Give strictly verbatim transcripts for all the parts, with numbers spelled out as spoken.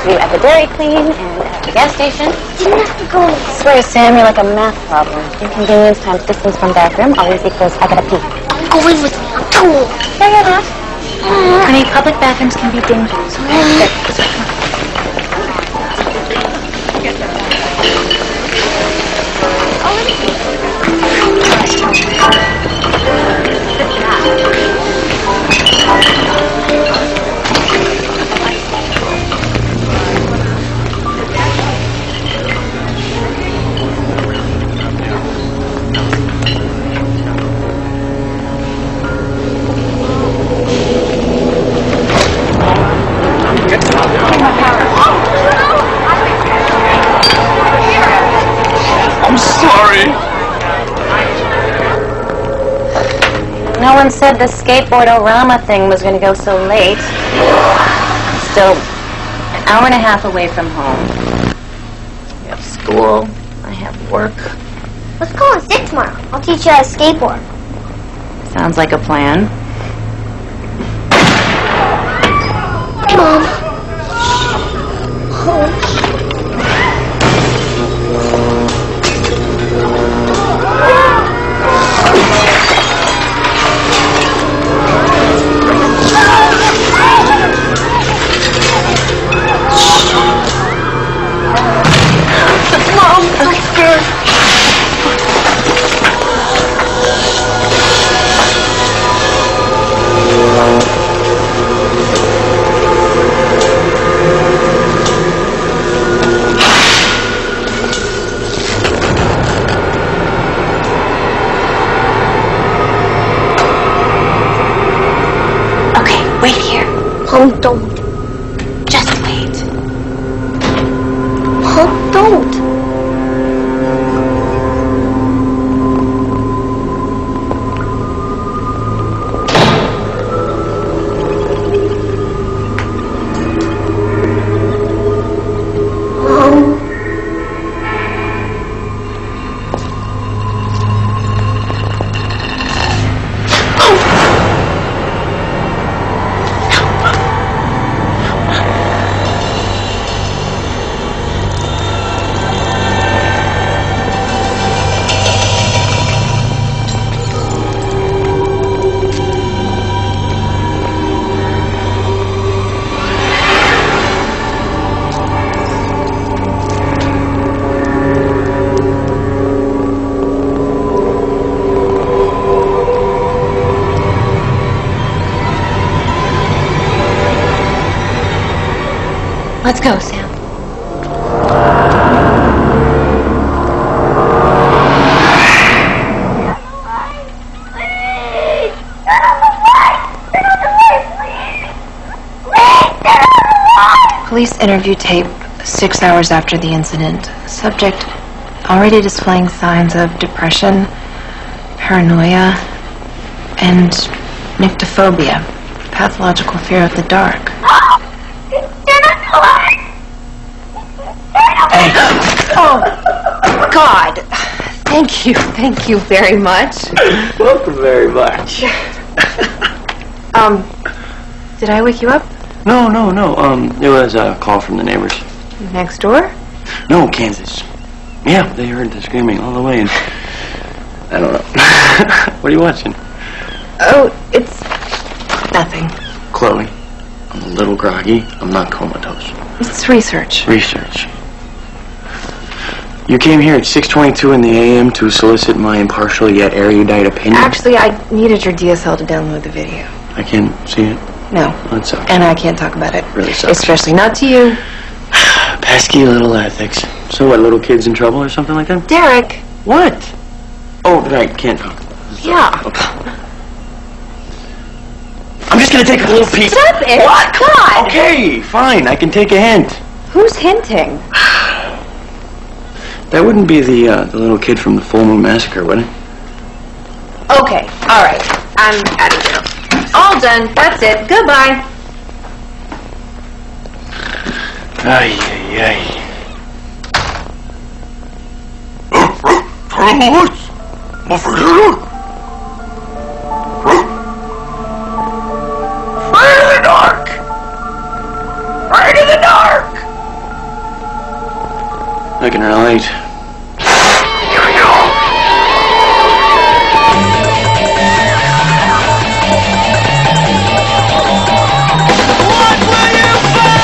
for you at the Dairy Queen and at the gas station. Didn't have to go. I swear, Sam, you're like a math problem. Inconvenience times distance from bathroom always equals I gotta pee. I'm going with me. I'm cool. No, you're not. Uh, Honey, public bathrooms can be dangerous. I'm sorry. No one said the skateboard-orama thing was going to go so late. Still an hour and a half away from home. We have school. I have work. Let's go on stick tomorrow. I'll teach you how to skateboard. Sounds like a plan. Mom. Oh. Wait here. Mom, don't. Just wait. Mom, don't. Mom. Let's go, Sam. Police interview tape six hours after the incident. Subject already displaying signs of depression, paranoia, and nyctophobia, pathological fear of the dark. Hey. Oh, God. Thank you. Thank you very much. Welcome very much. Um, did I wake you up? No, no, no. Um, it was a call from the neighbors. Next door? No, Kansas. Yeah, they heard the screaming all the way, and I don't know. What are you watching? Oh, it's nothing. Chloe, I'm a little groggy. I'm not comatose. It's research. Research. You came here at six twenty-two in the A M to solicit my impartial yet erudite opinion? Actually, I needed your D S L to download the video. I can't see it. No. That sucks. And I can't talk about it. Really sucks. Especially not to you. Pesky little ethics. So what, little kids in trouble or something like that? Derek. What? Oh, right, can't talk. Yeah. Okay. I'm just gonna take a little peek. Stop it! What? God! Okay, fine, I can take a hint. Who's hinting? That wouldn't be the, uh, the little kid from the Full Moon Massacre, would it? Okay, alright. I'm out of here. All done. That's it. Goodbye. Ay, ay, ay. Turn on the lights. I'll forget it. Right in the dark. Right in the dark. Looking real late. Here we go. What will you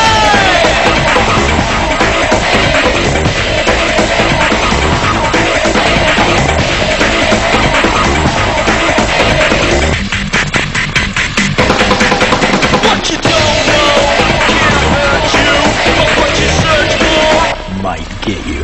What you don't know can't hurt you, but what you search for might get you.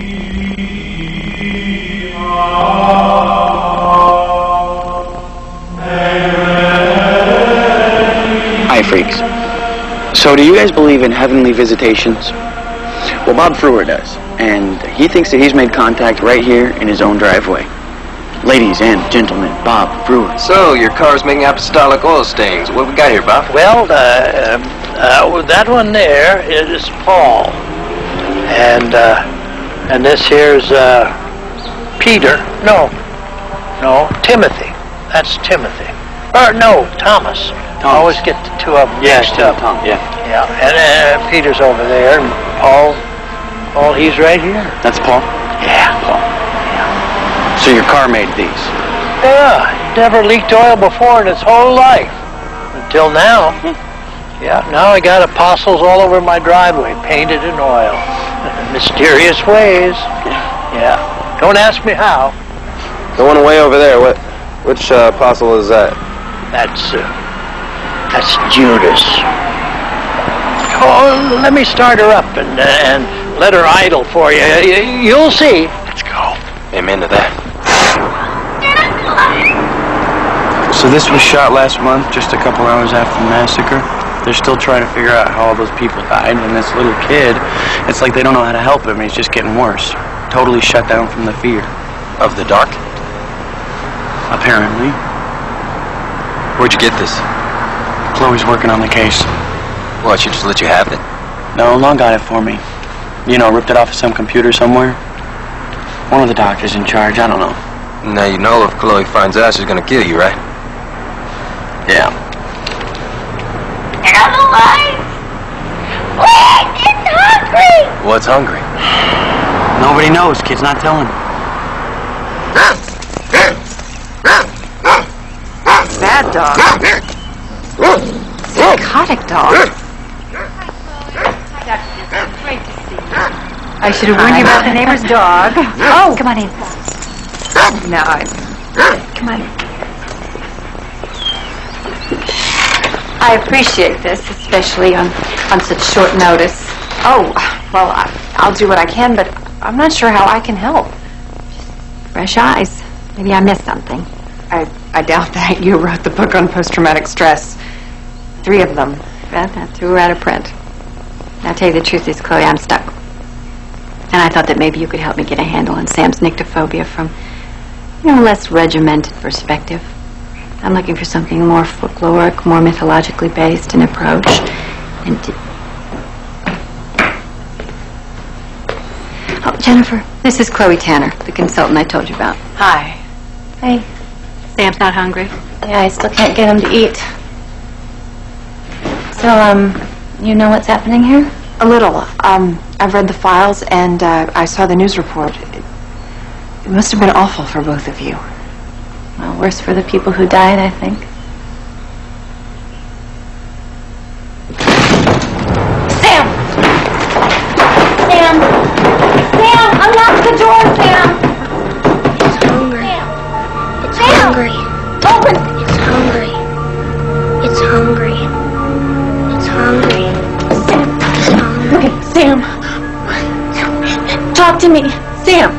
Hi, freaks. So, do you guys believe in heavenly visitations? Well, Bob Frewer does, and he thinks that he's made contact right here in his own driveway. Ladies and gentlemen, Bob Frewer. So, your car's making apostolic oil stains. What we got here, Bob? Well, uh, uh, that one there is Paul, and uh, and this here's uh, Peter. No, no, Timothy. That's Timothy. Or no, Thomas. I always get the two of them mixed up. Tom, yeah. Yeah, and uh, Peter's over there, and Paul, Paul, he's right here. That's Paul? Yeah. Paul. So your car made these? Yeah, it never leaked oil before in its whole life. Until now. Yeah, now I got apostles all over my driveway, painted in oil. Mysterious ways. Yeah. Don't ask me how. The one way over there, what? Which uh, apostle is that? That's, uh, that's Judas. Oh, let me start her up and, uh, and let her idle for you. You'll see. Let's go. Amen to that. So this was shot last month, just a couple hours after the massacre. They're still trying to figure out how all those people died, and this little kid, it's like they don't know how to help him. He's just getting worse. Totally shut down from the fear. Of the dark? Apparently. Where'd you get this? Chloe's working on the case. Well, she just let you have it. No, Long got it for me. You know, ripped it off of some computer somewhere. One of the doctors in charge, I don't know. Now you know if Chloe finds out, she's gonna kill you, right? Yeah. Get out of the light! Wait, it's hungry! What's hungry? Nobody knows. Kid's not telling. Bad dog. Psychotic dog. Great to see you. I should have warned you about the neighbor's dog. Oh, come on in. No, I... Come on. I appreciate this, especially on, on such short notice. Oh, well, I, I'll do what I can, but I'm not sure how I can help. Fresh eyes. Maybe I missed something. I, I doubt that. You wrote the book on post-traumatic stress. Three of them. Well, that threw her out of print. I'll tell you the truth is, Chloe, I'm stuck. And I thought that maybe you could help me get a handle on Sam's nyctophobia from, you know, a less regimented perspective. I'm looking for something more folkloric, more mythologically based in approach. And oh, Jennifer, this is Chloe Tanner, the consultant I told you about. Hi. Hey. Sam's not hungry? Yeah, I still can't get him to eat. So, um, you know what's happening here? A little. Um, I've read the files, and uh, I saw the news report. It, it must have been awful for both of you. Well, worse for the people who died, I think. Sam! Sam! Sam! Unlock the door, Sam! It's hungry. It's Sam! hungry. Open! It's hungry. It's hungry. It's hungry. It's hungry. Okay, Sam. Talk to me. Sam!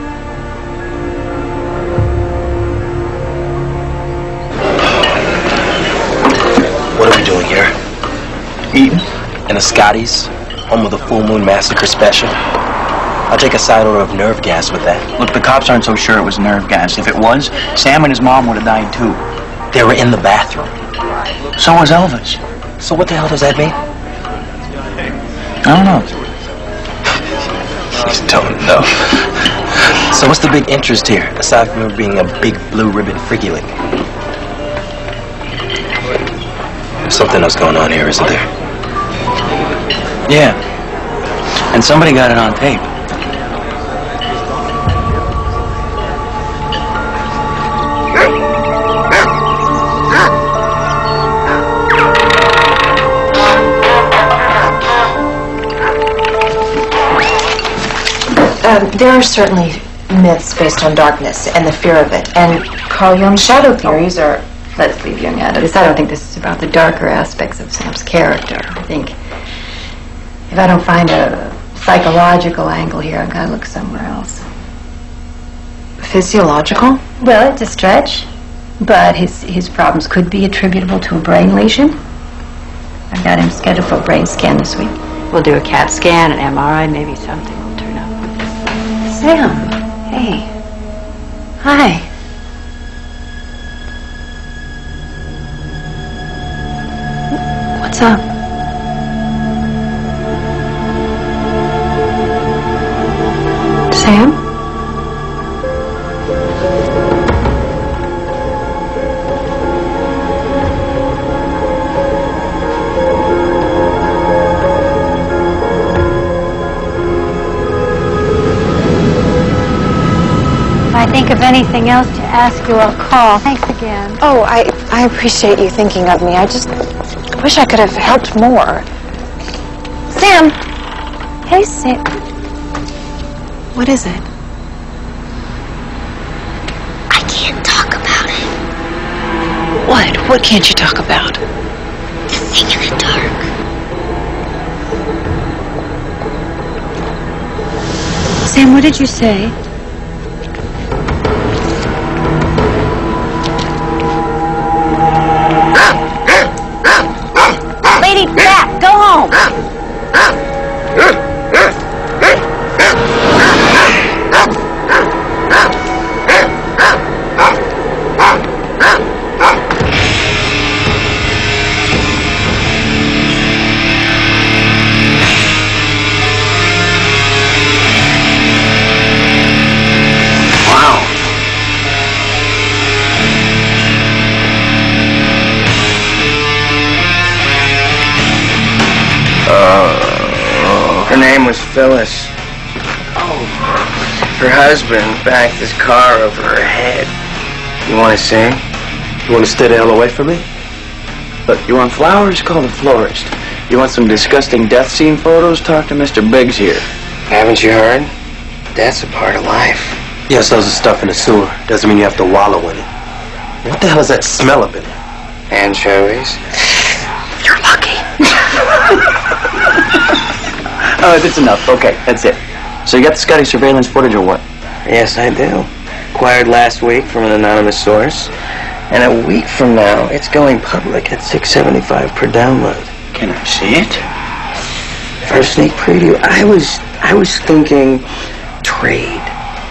What are we doing here? Eating? In a Scotty's, home of the Full Moon Massacre special. I'll take a side order of nerve gas with that. Look, the cops aren't so sure it was nerve gas. If it was, Sam and his mom would have died too. They were in the bathroom. So was Elvis. So what the hell does that mean? I don't know. You don't know. So what's the big interest here, aside from it being a big blue ribbon freaky lick? There's something else going on here, isn't there? Yeah. And somebody got it on tape. Um, there are certainly myths based on darkness and the fear of it, and Carl Jung's shadow theories are... Let's leave Jung out of this. I don't think this is about the darker aspects of Sam's character. I think if I don't find a psychological angle here, I've got to look somewhere else. Physiological? Well, it's a stretch, but his, his problems could be attributable to a brain lesion. I've got him scheduled for a brain scan this week. We'll do a CAT scan, an M R I, maybe something will turn up. Sam. Hey. Hi. What's up? Sam? If I think of anything else to ask you, I'll call. Thanks again. Oh, I, I appreciate you thinking of me. I just wish I could have helped more. Sam! Hey, Sam. What is it? I can't talk about it. What? What can't you talk about? The thing in the dark. Sam, what did you say? Lady, back! Go home! Her name was Phyllis. Oh. Her husband backed his car over her head. You want to see? You want to stay the hell away from me? Look, you want flowers? Call the florist. You want some disgusting death scene photos? Talk to Mister Biggs here. Haven't you heard? That's a part of life. Yes, those are stuff in the sewer. Doesn't mean you have to wallow in it. What the hell is that smell up in it? Anchovies. You're lucky. Oh, that's enough. Okay, that's it. So you got the Scotty surveillance footage or what? Yes, I do. Acquired last week from an anonymous source. And a week from now, it's going public at six seventy-five per download. Can I see it? For a sneak preview, I was I was thinking trade.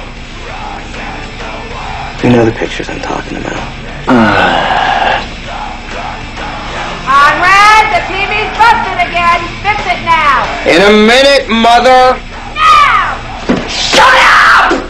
You know the pictures I'm talking about. Uh, Conrad, the T V's busted again. Fix it now. In a minute, mother! Now! Shut up!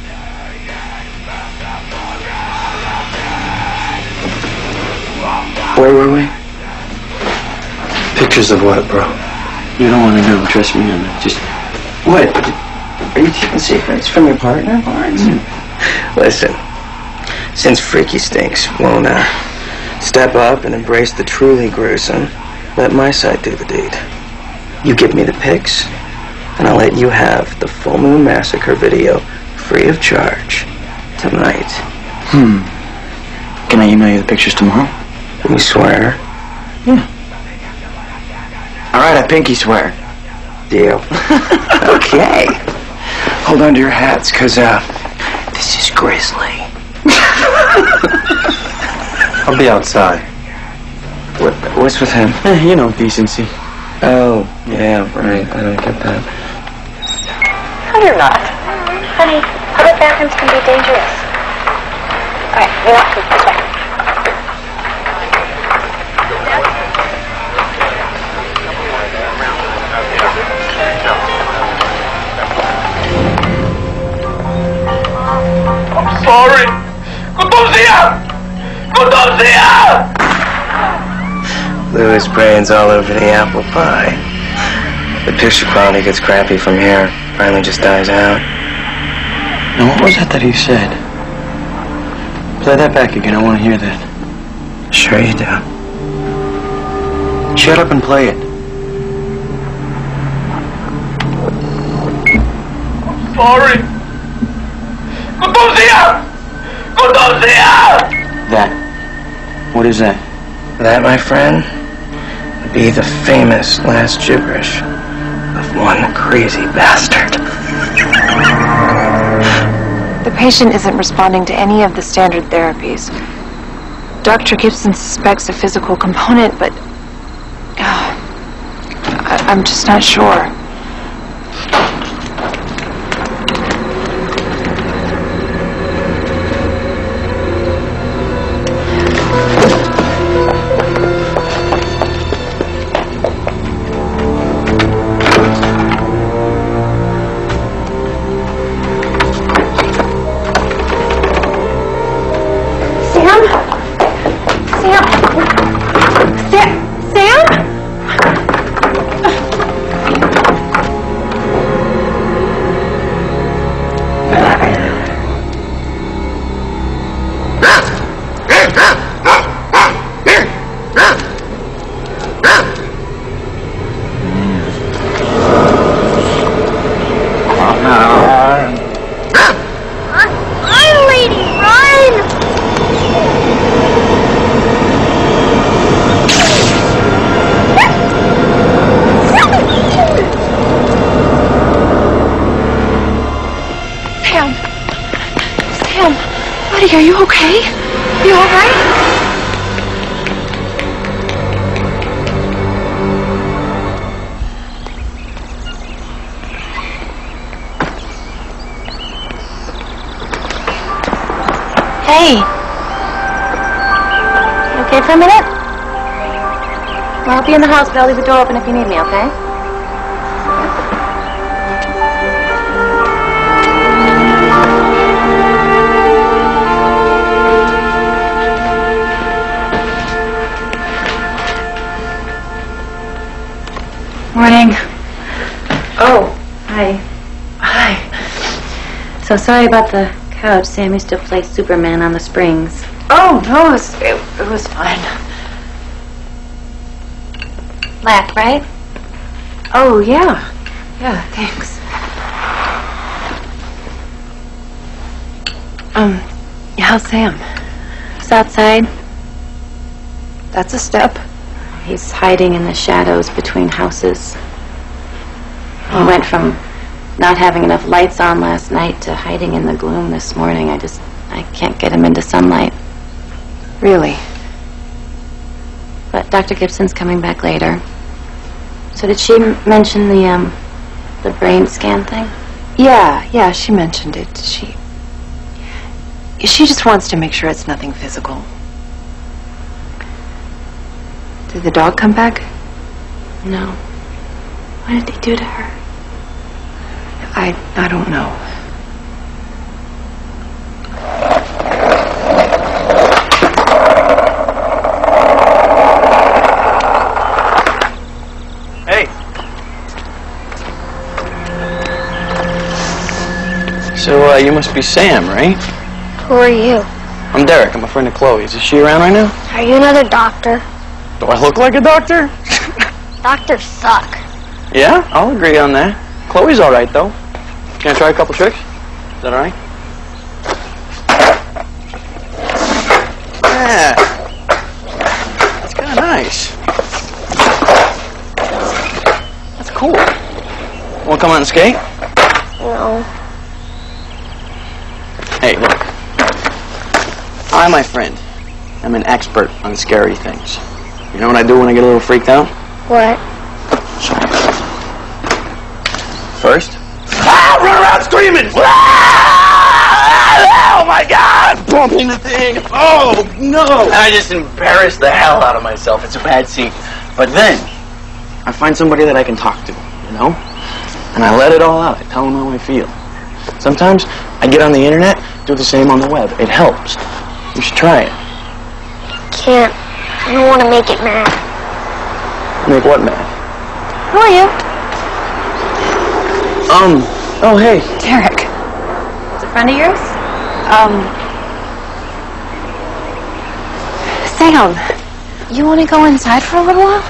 Where were we? Pictures of what, bro? you don't want to know. Trust me on that. Just What? Are you keeping secrets from your partner, Barnes? Listen, since Freaky Stinks won't uh, step up and embrace the truly gruesome, let my side do the deed. You give me the pics, and I'll let you have the Full Moon Massacre video free of charge tonight. Hmm. Can I email you the pictures tomorrow? You swear? Yeah. All right, I pinky swear. Deal. Okay. Hold on to your hats, cause uh, this is grisly. I'll be outside. What, what's with him? Eh, you know, decency. Oh, yeah, right. I don't get that. No, you're not. Honey, public bathrooms can be dangerous. All right, you're not this way. I'm sorry. Conducia! Conducia! Lewis brains all over the apple pie. The picture quality gets crappy from here. Finally just dies out. Now, what was that that he said? Play that back again. I want to hear that. Sure you do. Shut up and play it. Maury! Custodia! Custodia! That. What is that? That, my friend, would be the famous last gibberish of one crazy bastard. The patient isn't responding to any of the standard therapies. Doctor Gibson suspects a physical component, but uh, I- I'm just not sure. Are you okay? You all right? Hey. You okay for a minute? Well, I'll be in the house, but I'll leave the door open if you need me, okay? Morning. Oh, hi. Hi. So sorry about the couch. Sam used to play Superman on the springs. Oh, no, it was, it, it was fine. Laugh, right? Oh, yeah. Yeah, thanks. Um, how's Sam? He's outside. That's a step. He's hiding in the shadows between houses. He went from not having enough lights on last night to hiding in the gloom this morning. I just, I can't get him into sunlight. Really? But Doctor Gibson's coming back later. So did she m- mention the, um, the brain scan thing? Yeah, yeah, she mentioned it. She... She just wants to make sure it's nothing physical. Did the dog come back? No. What did they do to her? I... I don't know. Hey. So, uh, you must be Sam, right? Who are you? I'm Derek. I'm a friend of Chloe's. Is she around right now? Are you another doctor? Do I look like a doctor? Doctors suck. Yeah, I'll agree on that. Chloe's all right, though. Can I try a couple tricks? Is that all right? Yeah. That's kind of nice. That's cool. Want to come out and skate? No. Hey, look. I, my friend, am an expert on scary things. You know what I do when I get a little freaked out? What? First, ah, run around screaming! Ah, oh my God! Bumping the thing! Oh no! And I just embarrass the hell out of myself. It's a bad scene. But then, I find somebody that I can talk to, you know? And I let it all out. I tell them how I feel. Sometimes I get on the internet, do the same on the web. It helps. You should try it. Can't. I don't want to make it mad. Make what mad? Who are you? Um, oh hey. Derek. Is it a friend of yours? Um... Sam, you want to go inside for a little while?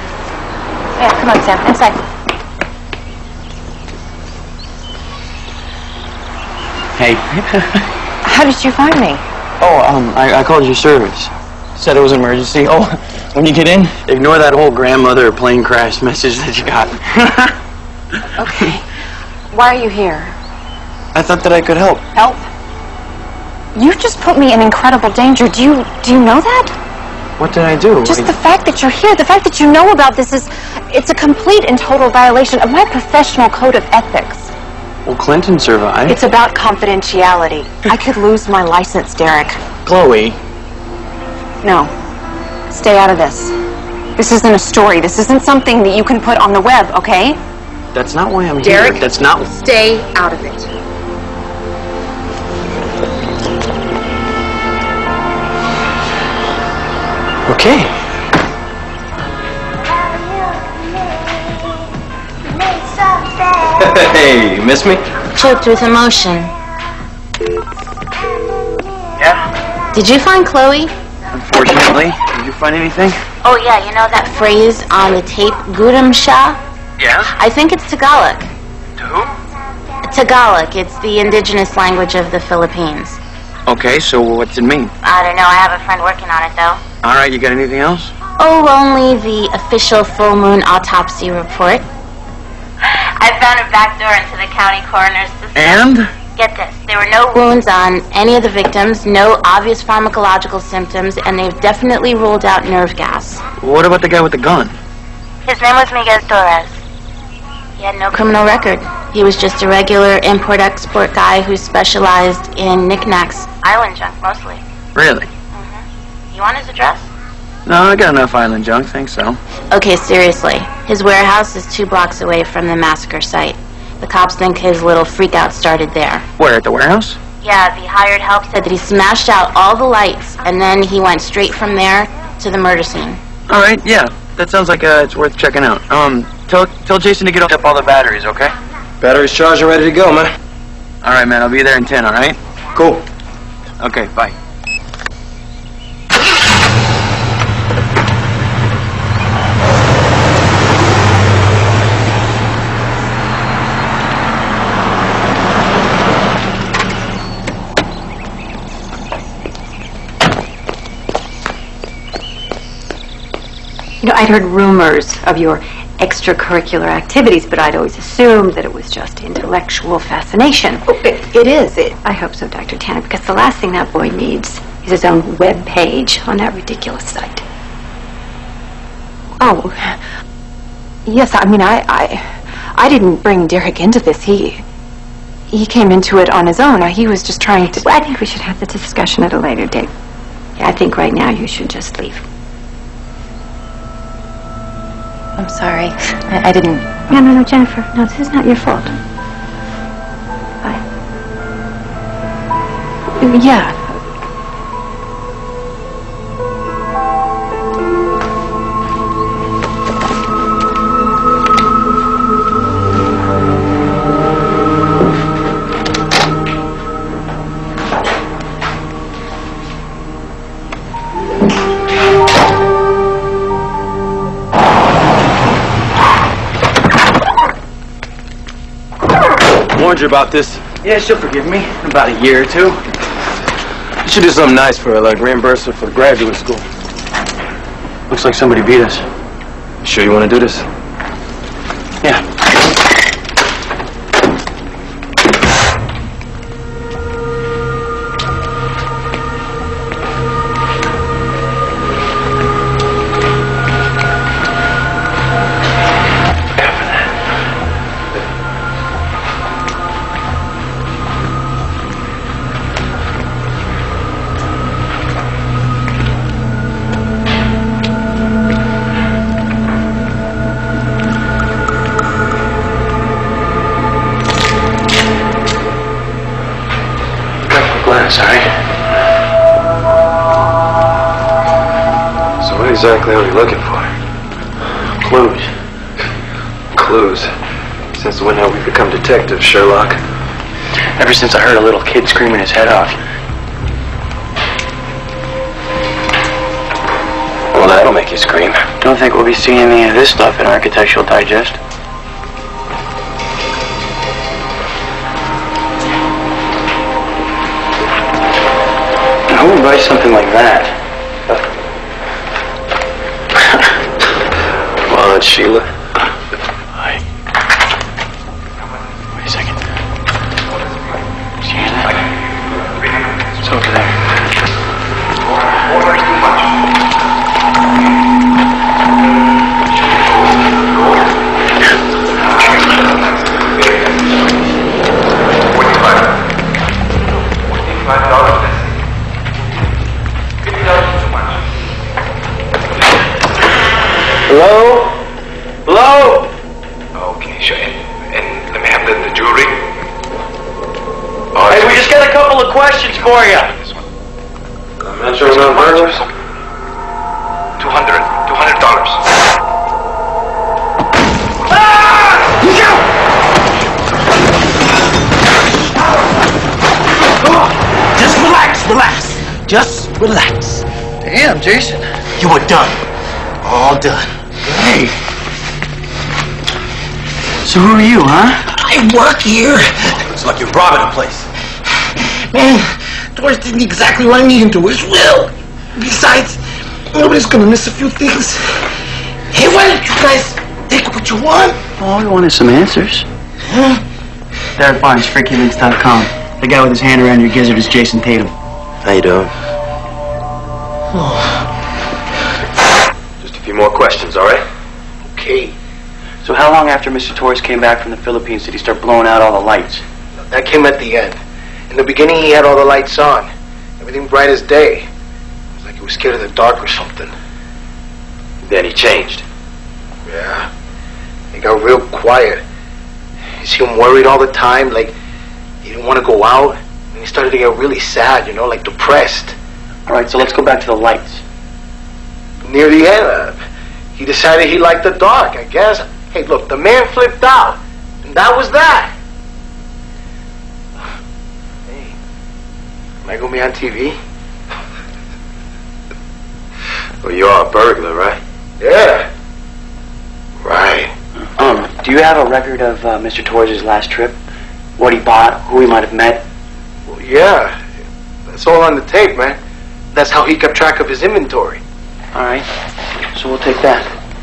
Yeah, come on, Sam. Inside. Hey. How did you find me? Oh, um, I, I called your service. Said it was an emergency. Oh, when you get in, ignore that whole grandmother plane crash message that you got. Okay. Why are you here? I thought that I could help. Help? You just put me in incredible danger. Do you do you know that? What did I do? Just I... the fact that you're here, the fact that you know about this is, it's a complete and total violation of my professional code of ethics. Well, Clinton survived. It's about confidentiality. I could lose my license, Derek. Chloe. No. Stay out of this. This isn't a story. This isn't something that you can put on the web, okay? That's not why I'm Derek, here. That's not... Stay out of it. Okay. Hey, miss me? Choked with emotion. Yeah? Did you find Chloe? Unfortunately. Did you find anything? Oh, yeah, you know that phrase on the tape, Gudam Shah? Yeah? I think it's Tagalog. Who? Tagalog. It's the indigenous language of the Philippines. Okay, so what's it mean? I don't know. I have a friend working on it, though. All right, you got anything else? Oh, only the official full moon autopsy report. I found a back door into the county coroner's system. And? Get this. There were no wounds on any of the victims, no obvious pharmacological symptoms, and they've definitely ruled out nerve gas. What about the guy with the gun? His name was Miguel Torres. He had no criminal record. He was just a regular import-export guy who specialized in knickknacks. Island junk, mostly. Really? Mm-hmm. You want his address? No, I got enough island junk, think so. Okay, seriously. His warehouse is two blocks away from the massacre site. The cops think his little freak-out started there. Where, at the warehouse? Yeah, the hired help said that he smashed out all the lights, and then he went straight from there to the murder scene. All right, yeah. That sounds like uh, it's worth checking out. Um, tell tell Jason to get up all the batteries, okay? Battery's charged and ready to go, man. All right, man. I'll be there in ten, all right? Cool. Okay, bye. You know, I'd heard rumors of your extracurricular activities, but I'd always assumed that it was just intellectual fascination. Oh, it, it is. It, I hope so, Doctor Tanner, because the last thing that boy needs is his own web page on that ridiculous site. Oh, yes, I mean, I, I, I didn't bring Derek into this. He, he came into it on his own. He was just trying to... Well, I think we should have the discussion at a later date. Yeah, I think right now you should just leave. I'm sorry. I, I didn't... No, no, no, Jennifer. No, this is not your fault. Bye. Yeah. Warned you about this. Yeah, she'll forgive me in about a year or two. You should do something nice for her, like reimburse her for graduate school. Looks like somebody beat us. You sure you want to do this? Yeah. Sorry. So what exactly are we looking for? Clues. Clues? Since when have we become detectives, Sherlock? Ever since I heard a little kid screaming his head off. Well, that'll make you scream. Don't think we'll be seeing any of this stuff in Architectural Digest. buy something like that? Come on, Sheila. Hi. Wait a second. Sheila? It's over there. Hello? Hello? Okay, sure. And, and let me have the, the jewelry. Oh, Hey, we just got a couple of questions for you. This one. I'm not sure about burglars. Two hundred. Two hundred dollars. Just relax, relax. Just relax. Damn, Jason. You are done. All done. Hey. So who are you, huh? I work here. It's like you're robbing a place. Man, Doris didn't exactly want me into his will. Besides, nobody's gonna miss a few things. Hey, why don't you guys take what you want? All we want is some answers. Huh? Derek Barnes, Freaky Links dot com. The guy with his hand around your gizzard is Jason Tatum. How you doing? Just a few more questions, all right? Okay. So how long after Mister Torres came back from the Philippines did he start blowing out all the lights? That came at the end. In the beginning, he had all the lights on. Everything bright as day. It was like he was scared of the dark or something. Then he changed. Yeah. He got real quiet. You see him worried all the time, like he didn't want to go out. And he started to get really sad, you know, like depressed. All right, so let's go back to the lights. Near the end, uh, he decided he liked the dark, I guess. Hey, look, the man flipped out. And that was that. Hey, am I going to be on T V? Well, you are a burglar, right? Yeah. Right. Um, do you have a record of uh, Mister Torres' last trip? What he bought, who he might have met? Well, yeah. That's all on the tape, man. That's how he kept track of his inventory. All right, so we'll take that.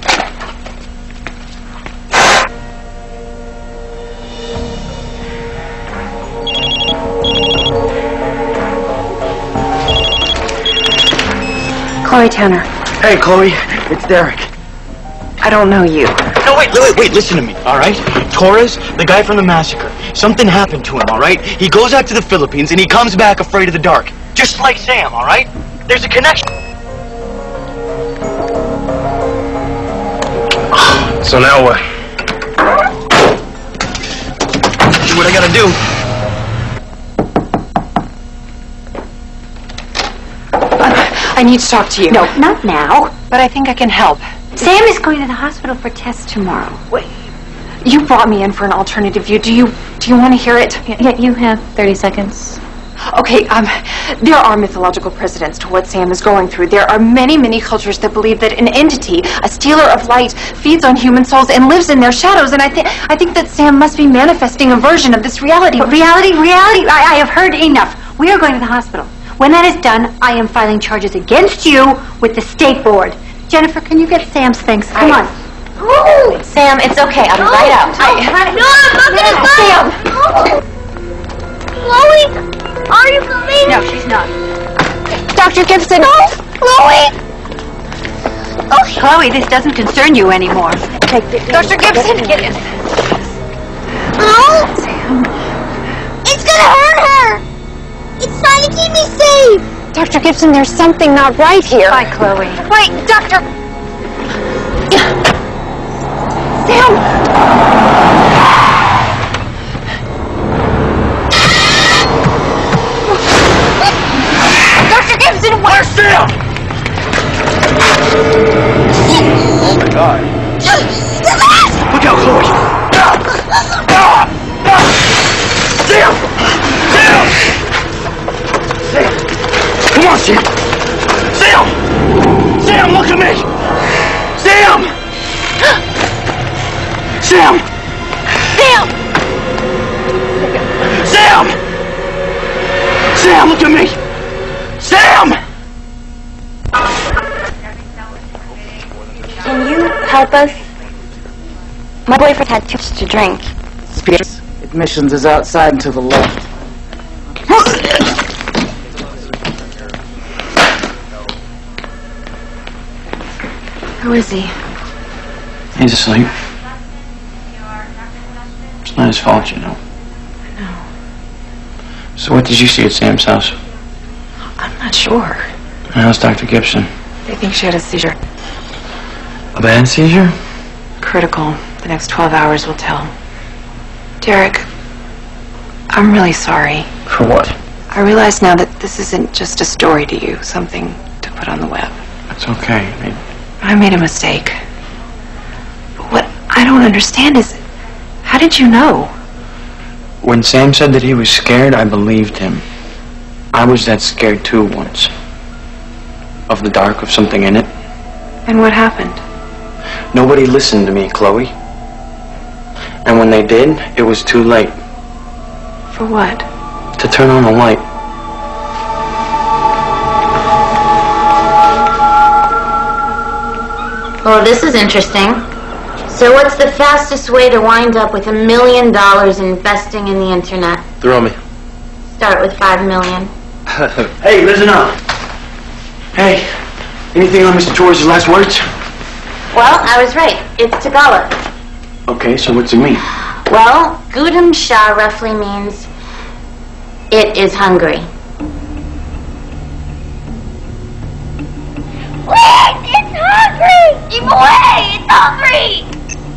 Chloe Tanner. Hey, Chloe, it's Derek. I don't know you. No, wait, wait, wait, listen to me, all right? Torres, the guy from the massacre, something happened to him, all right? He goes out to the Philippines and he comes back afraid of the dark. Just like Sam, all right? There's a connection. So now what? Do what I gotta do. I need to talk to you. No, not now. But I think I can help. Sam is going to the hospital for tests tomorrow. Wait. You brought me in for an alternative view. Do you do you want to hear it? Yeah, you have thirty seconds. Okay, um, there are mythological precedents to what Sam is going through. There are many, many cultures that believe that an entity, a stealer of light, feeds on human souls and lives in their shadows. And I think I think that Sam must be manifesting a version of this reality. But reality, reality, I, I have heard enough. We are going to the hospital. When that is done, I am filing charges against you with the state board. Jennifer, can you get Sam's things? Come I- on. Oh, Sam, it's okay. I'll be right out. I, no, I'm not gonna go. Sam. Chloe, are you coming? No, she's not. Doctor Gibson. No, Chloe. Oh, Chloe, this doesn't concern you anymore. Doctor Gibson, get in. No! Sam. It's gonna hurt her! It's trying to keep me safe! Doctor Gibson, there's something not right here. Bye, Chloe. Wait, Doctor. Sam. Doctor Gibson, where's Sam? Oh my God! Look out, Chloe! Sam! Sam! Sam! Come on, Sam! Sam! Sam, look at me! Sam! Sam! Sam! Sam! Sam, look at me! Sam! help us? My boyfriend had too much to drink. Spears. Admissions is outside and to the left. Who is he? He's asleep. It's not his fault, you know. No. So what did you see at Sam's house? I'm not sure. How's Doctor Gibson? They think she had a seizure. A bad seizure? Critical. The next twelve hours will tell. Derek, I'm really sorry. For what? I realize now that this isn't just a story to you, something to put on the web. It's okay. I... I made a mistake. But what I don't understand is, how did you know? When Sam said that he was scared, I believed him. I was that scared too once. Of the dark, of something in it. And what happened? Nobody listened to me, Chloe. And when they did, it was too late. For what? To turn on the light. Oh, this is interesting. So what's the fastest way to wind up with a million dollars investing in the internet? Throw me. Start with five million. Hey, listen up. Hey, anything on Mister Torres' last words? Well, I was right. It's Tagalog. Okay, so what's it mean? Well, Gudam Shah roughly means it is hungry. Wait, it's hungry! Keep away! It's hungry!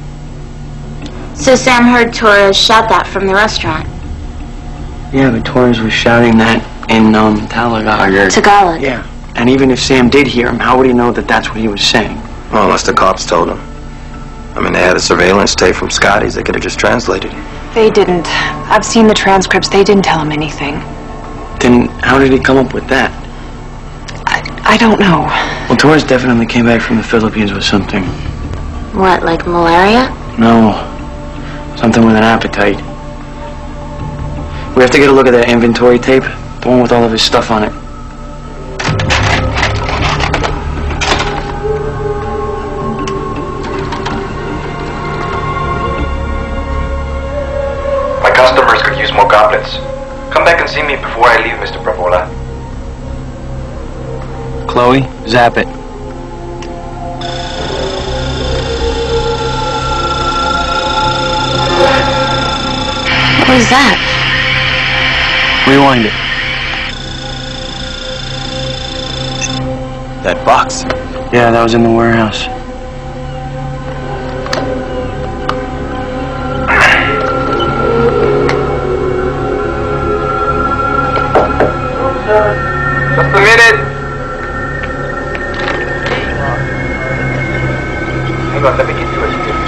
So Sam heard Torres shout that from the restaurant. Yeah, but Torres was shouting that in, um, Tagalog. Tagalog. Yeah. And even if Sam did hear him, how would he know that that's what he was saying? Well, unless the cops told him. I mean, they had a surveillance tape from Scotty's. They could have just translated it. They didn't. I've seen the transcripts. They didn't tell him anything. Then how did he come up with that? I, I don't know. Well, Torres definitely came back from the Philippines with something. What, like malaria? No. Something with an appetite. We have to get a look at that inventory tape. The one with all of his stuff on it. My customers could use more goblets. Come back and see me before I leave, Mister Bravola. Chloe, zap it. What was that? Rewind it. That box. Yeah, that was in the warehouse. Just a minute. Hang on, let me get you a script.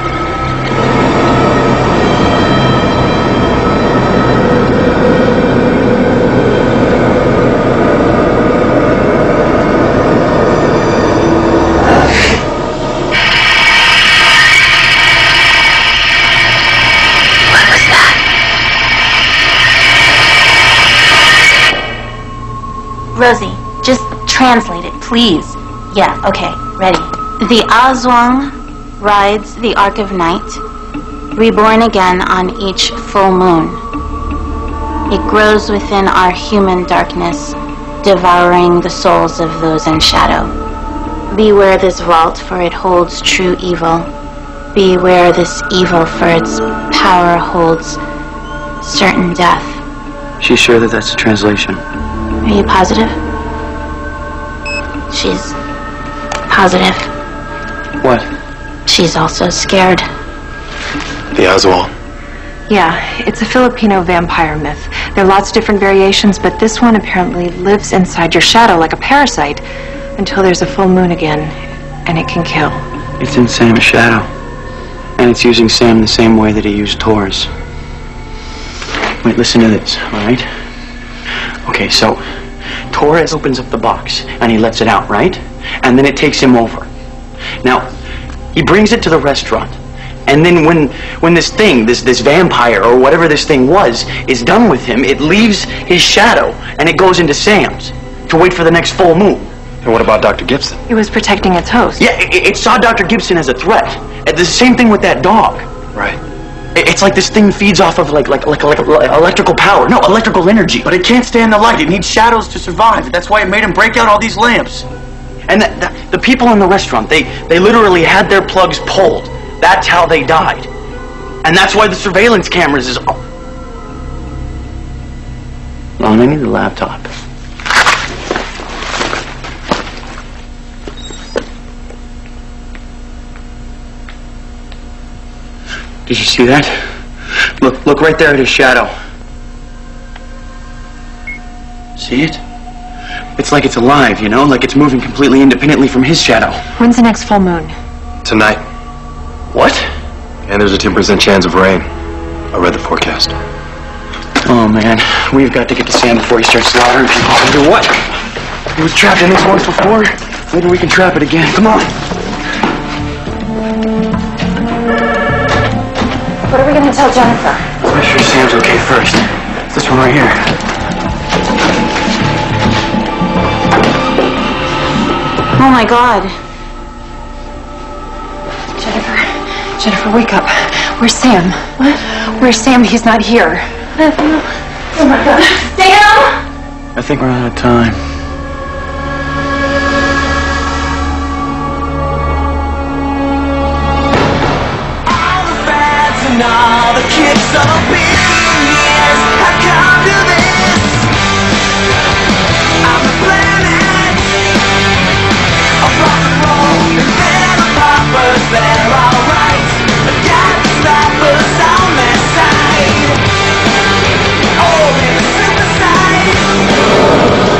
Rosie, just translate it, please. Yeah, okay, ready. The Azwang rides the Ark of Night, reborn again on each full moon. It grows within our human darkness, devouring the souls of those in shadow. Beware this vault, for it holds true evil. Beware this evil, for its power holds certain death. She's sure that that's the translation. Are you positive? She's positive. What? She's also scared. The Oswald. Yeah, it's a Filipino vampire myth. There are lots of different variations, but this one apparently lives inside your shadow like a parasite until there's a full moon again, and it can kill. It's in Sam's shadow. And it's using Sam the same way that he used Torres. Wait, listen to this, all right? Okay, so Torres opens up the box and he lets it out, right? And then it takes him over. Now, he brings it to the restaurant. And then when when this thing, this this vampire or whatever this thing was, is done with him, it leaves his shadow and it goes into Sam's to wait for the next full moon. And what about Doctor Gibson? He was protecting its host. Yeah, it, it saw Doctor Gibson as a threat. And the same thing with that dog. Right. It, it's like this thing feeds off of like, like, like, like, like electrical power. No, electrical energy. But it can't stand the light. It needs shadows to survive. That's why it made him break out all these lamps. And the, the, the people in the restaurant, they, they literally had their plugs pulled. That's how they died. And that's why the surveillance cameras is... Lon, I need the laptop. Did you see that? Look, look right there at his shadow. See it? It's like it's alive, you know? Like it's moving completely independently from his shadow. When's the next full moon? Tonight. What? And there's a ten percent chance of rain. I read the forecast. Oh, man. We've got to get to Sam before he starts slaughtering people. Do what? He was trapped in this once before. Maybe we can trap it again. Come on. What are we going to tell Jennifer? Make sure Sam's okay first. It's this one right here. Oh my God. Jennifer, Jennifer, wake up. Where's Sam? What? Where's Sam? He's not here. Oh my God. Sam! I think we're out of time. And all the kids so billion years have come to this. I'm the planet of rock and roll. The men of poppers, they're alright. The guys stop us on their side. Oh, they're the superside.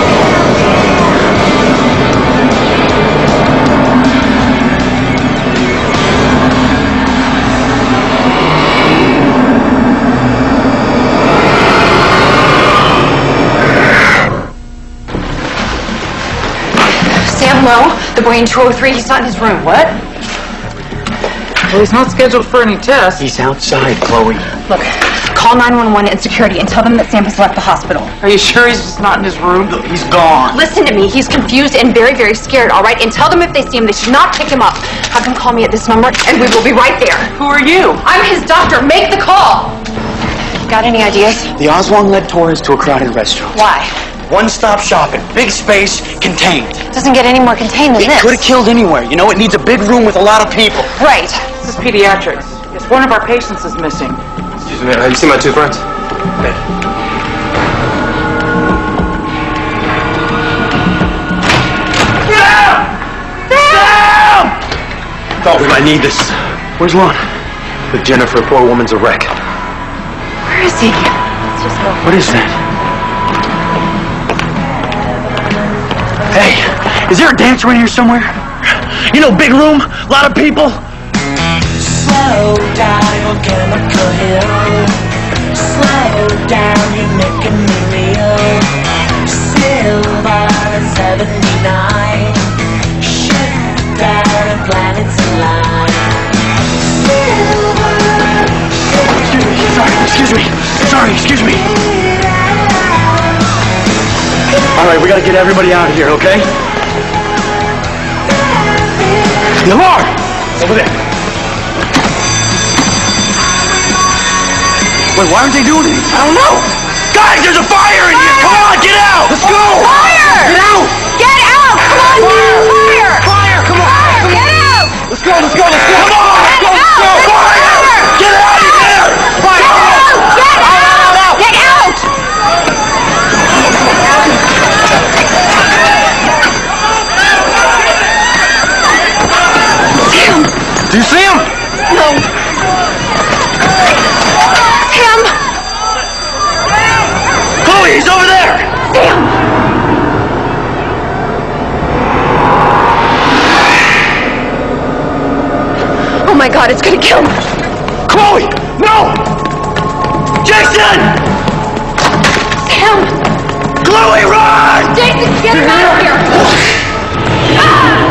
No, the boy in two oh three, he's not in his room. What? Well, he's not scheduled for any tests. He's outside, Chloe. Look, call nine one one and security and tell them that Sam has left the hospital. Are you sure he's just not in his room? Look, he's gone. Listen to me, he's confused and very, very scared, all right? And tell them if they see him, they should not pick him up. Have them call me at this number, and we will be right there. Who are you? I'm his doctor. Make the call. Got any ideas? The Oswald led Torres to a crowded restaurant. Why? One-stop shopping. Big space, contained. Doesn't get any more contained than It this. could have killed anywhere. You know, it needs a big room with a lot of people. Right. This is pediatrics. Yes, one of our patients is missing. Excuse me, have you seen my two friends? Hey. Sam! Sam! Thought we might need this. Where's Lon? With Jennifer, poor woman's a wreck. Where is he? Let's just go. What is that? Hey, is there a dancer in here somewhere? You know, big room, a lot of people. Slow down, you're chemical hill. Slow down, you're making me real. Silver and seventy-nine. Shut down and planets align. Silver. Excuse me, sorry, excuse me. Sorry, excuse me. All right, we gotta get everybody out of here, okay? The alarm! Over there. Wait, why aren't they doing it? I don't know. Guys, there's a fire in here! Come on, get out! Let's go! Fire! Get out! Get out! Come on, fire! Fire! Come on! Fire! Get out! Let's go, let's go, let's go! Come on! Let's go, let's go! Fire! Get out of here! Fire! Get out! Get out! Get out! Sam! Do you see him? No. Sam! Chloe, he's over there! Sam! Oh my God, it's gonna kill me. Chloe! No! Jason! Sam! Chloe, run! Jason, get him out of here! Ah!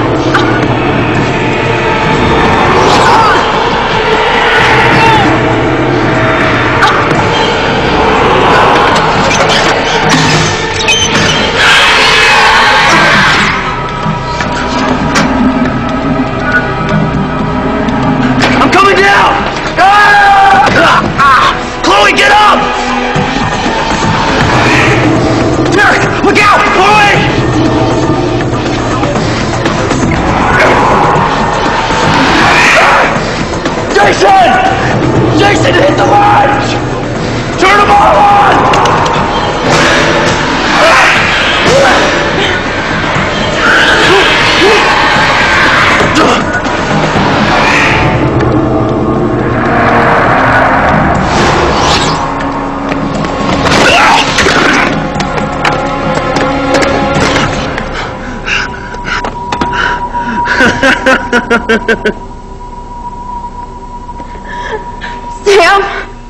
Sam?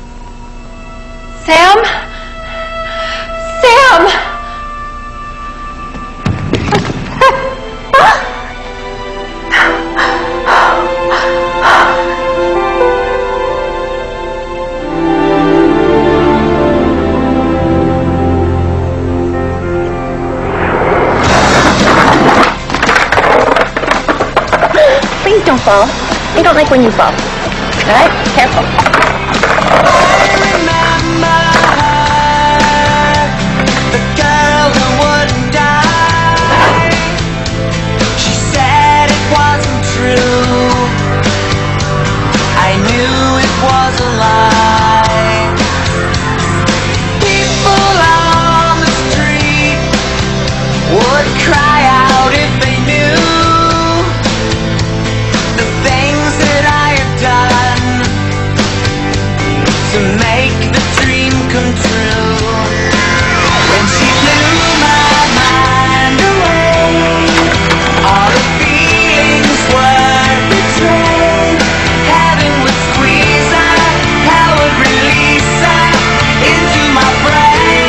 Sam? Sam! Please don't fall. I don't like when you fall. All right? Careful. Cry out if they knew the things that I have done to make the dream come true. When she blew my mind away, all the feelings were betrayed. Heaven would squeeze her, hell would release her into my brain.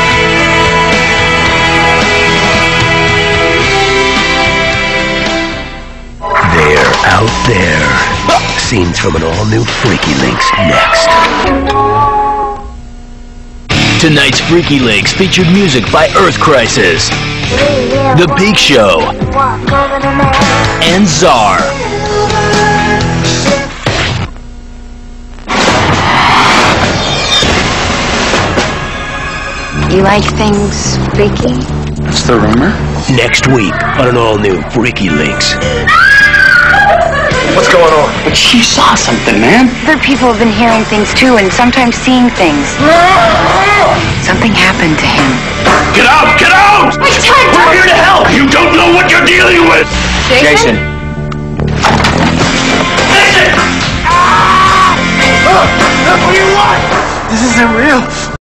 Out there. Scenes from an all-new Freaky Links next. Tonight's Freaky Links featured music by Earth Crisis, The Big Show, and Czar. You like things freaky? That's the rumor. Next week on an all-new Freaky Links. What's going on? But she saw something, man. Other people have been hearing things too, and sometimes seeing things. Something happened to him. Get out! Get out! We're here to help! You don't know what you're dealing with! Jason. Listen! What do you want? This isn't real.